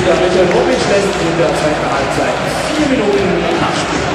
Bundesliga. Michael Robic lässt in der zweiten Halbzeit 4 Minuten nachspielen.